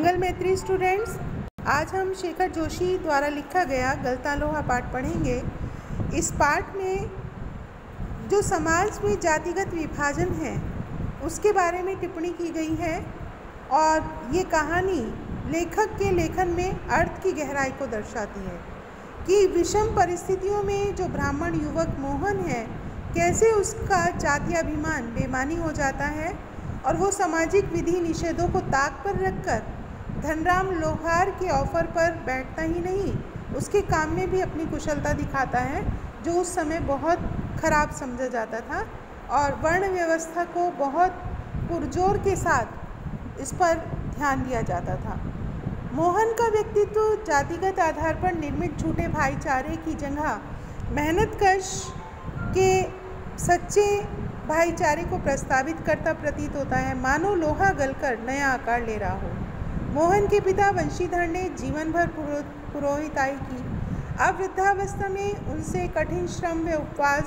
मंगल मैत्री स्टूडेंट्स, आज हम शेखर जोशी द्वारा लिखा गया गलता लोहा पाठ पढ़ेंगे। इस पाठ में जो समाज में जातिगत विभाजन है उसके बारे में टिप्पणी की गई है और ये कहानी लेखक के लेखन में अर्थ की गहराई को दर्शाती है कि विषम परिस्थितियों में जो ब्राह्मण युवक मोहन है कैसे उसका जातीयाभिमान बेमानी हो जाता है और वो सामाजिक विधि निषेधों को ताक पर रखकर धनराम लोहार के ऑफर पर बैठता ही नहीं, उसके काम में भी अपनी कुशलता दिखाता है जो उस समय बहुत खराब समझा जाता था और वर्ण व्यवस्था को बहुत पुरजोर के साथ इस पर ध्यान दिया जाता था। मोहन का व्यक्तित्व जातिगत आधार पर निर्मित झूठे भाईचारे की जगह मेहनतकश के सच्चे भाईचारे को प्रस्तावित करता प्रतीत होता है, मानो लोहा गलकर नया आकार ले रहा हो। मोहन के पिता वंशीधर ने जीवन भर पुरोहिताई की। अब वृद्धावस्था में उनसे कठिन श्रम व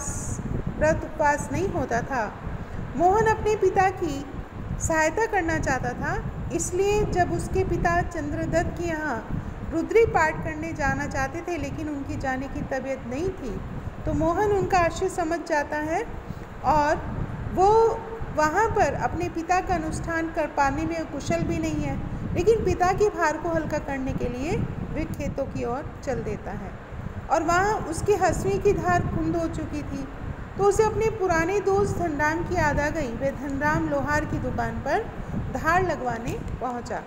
उपवास नहीं होता था। मोहन अपने पिता की सहायता करना चाहता था, इसलिए जब उसके पिता चंद्रदत्त के यहाँ रुद्री पाठ करने जाना चाहते थे लेकिन उनकी जाने की तबीयत नहीं थी, तो मोहन उनका आशय समझ जाता है और वो वहाँ पर अपने पिता का अनुष्ठान कर पाने में कुशल भी नहीं है, लेकिन पिता के भार को हल्का करने के लिए वे खेतों की ओर चल देता है और वहाँ उसकी हंसुई की धार कुंद हो चुकी थी, तो उसे अपने पुराने दोस्त धनराम की याद आ गई। वे धनराम लोहार की दुकान पर धार लगवाने पहुँचा।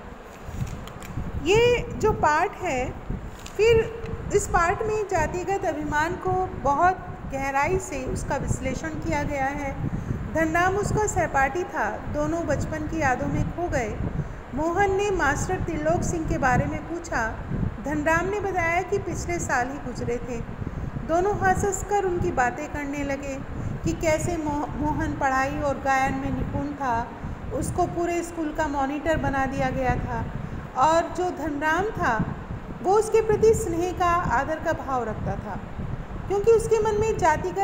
ये जो पाठ है, फिर इस पाठ में जातिगत अभिमान को बहुत गहराई से उसका विश्लेषण किया गया है। धनराम उसका सहपाठी था, दोनों बचपन की यादों में खो गए। मोहन ने मास्टर त्रिलोक सिंह के बारे में पूछा। धनराम ने बताया कि पिछले साल ही गुजरे थे। दोनों हंस कर उनकी बातें करने लगे कि कैसे मोहन पढ़ाई और गायन में निपुण था, उसको पूरे स्कूल का मॉनिटर बना दिया गया था और जो धनराम था वो उसके प्रति स्नेह का आदर का भाव रखता था, क्योंकि उसके मन में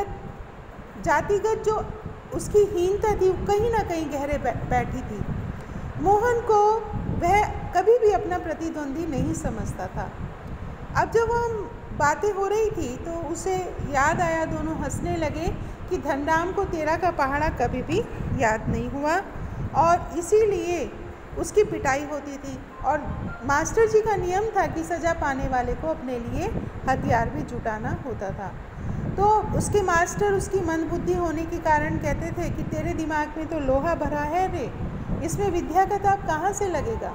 जातिगत जो उसकी हीनता थी कहीं ना कहीं गहरे बैठी थी। मोहन को वह कभी भी अपना प्रतिद्वंदी नहीं समझता था। अब जब हम बातें हो रही थी तो उसे याद आया, दोनों हंसने लगे कि धनराम को तेरा का पहाड़ा कभी भी याद नहीं हुआ और इसीलिए उसकी पिटाई होती थी और मास्टर जी का नियम था कि सज़ा पाने वाले को अपने लिए हथियार भी जुटाना होता था। तो उसके मास्टर उसकी मंदबुद्धि होने के कारण कहते थे कि तेरे दिमाग में तो लोहा भरा है रे, इसमें विद्या का ताप कहाँ से लगेगा।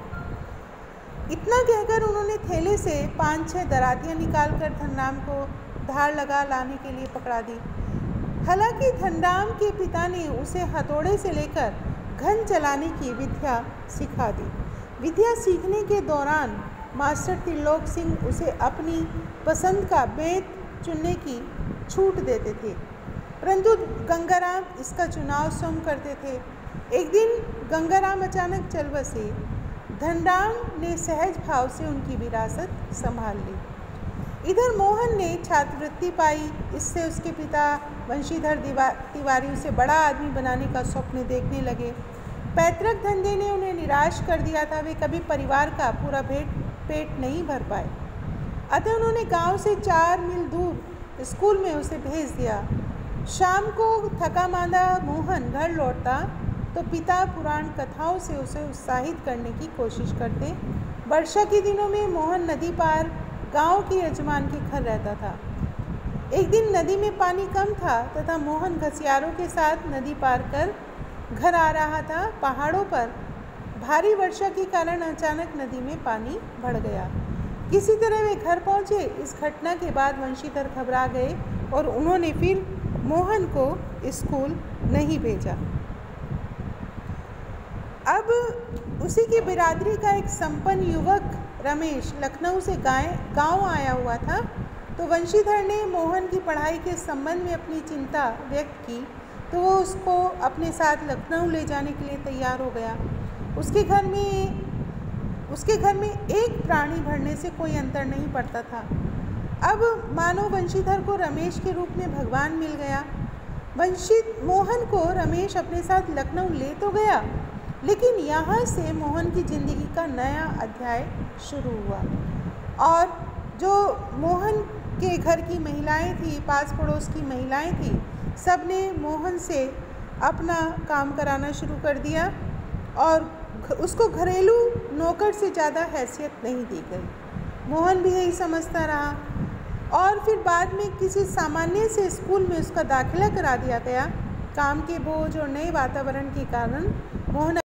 इतना कहकर उन्होंने थैले से 5-6 दरातियाँ निकाल कर धनराम को धार लगा लाने के लिए पकड़ा दी। हालांकि धनराम के पिता ने उसे हथौड़े से लेकर घन चलाने की विद्या सिखा दी। विद्या सीखने के दौरान मास्टर त्रिलोक सिंह उसे अपनी पसंद का बेत चुनने की छूट देते थे, परंतु गंगाराम इसका चुनाव स्वयं करते थे। एक दिन गंगाराम अचानक चल बसे। धनराम ने सहज भाव से उनकी विरासत संभाल ली। इधर मोहन ने छात्रवृत्ति पाई, इससे उसके पिता वंशीधर तिवारी उसे बड़ा आदमी बनाने का स्वप्न देखने लगे। पैतृक धंधे ने उन्हें निराश कर दिया था, वे कभी परिवार का पूरा पेट नहीं भर पाए। अतः उन्होंने गांव से 4 मील दूर स्कूल में उसे भेज दिया। शाम को थका मांदा मोहन घर लौटता तो पिता पुराण कथाओं से उसे उत्साहित करने की कोशिश करते। वर्षा के दिनों में मोहन नदी पार गांव के यजमान के घर रहता था। एक दिन नदी में पानी कम था तथा मोहन घसियारों के साथ नदी पार कर घर आ रहा था। पहाड़ों पर भारी वर्षा के कारण अचानक नदी में पानी बढ़ गया। किसी तरह वे घर पहुंचे। इस घटना के बाद वंशीधर घबरा गए और उन्होंने फिर मोहन को स्कूल नहीं भेजा। अब उसी की बिरादरी का एक संपन्न युवक रमेश लखनऊ से गांव आया हुआ था, तो वंशीधर ने मोहन की पढ़ाई के संबंध में अपनी चिंता व्यक्त की, तो वो उसको अपने साथ लखनऊ ले जाने के लिए तैयार हो गया। उसके घर में एक प्राणी भरने से कोई अंतर नहीं पड़ता था। अब मानो वंशीधर को रमेश के रूप में भगवान मिल गया। मोहन को रमेश अपने साथ लखनऊ ले तो गया, लेकिन यहाँ से मोहन की ज़िंदगी का नया अध्याय शुरू हुआ और जो मोहन के घर की महिलाएं थी, पास पड़ोस की महिलाएं थी, सब ने मोहन से अपना काम कराना शुरू कर दिया और उसको घरेलू नौकर से ज़्यादा हैसियत नहीं दी गई। मोहन भी यही समझता रहा और फिर बाद में किसी सामान्य से स्कूल में उसका दाखिला करा दिया गया। काम के बोझ और नए वातावरण के कारण मोहन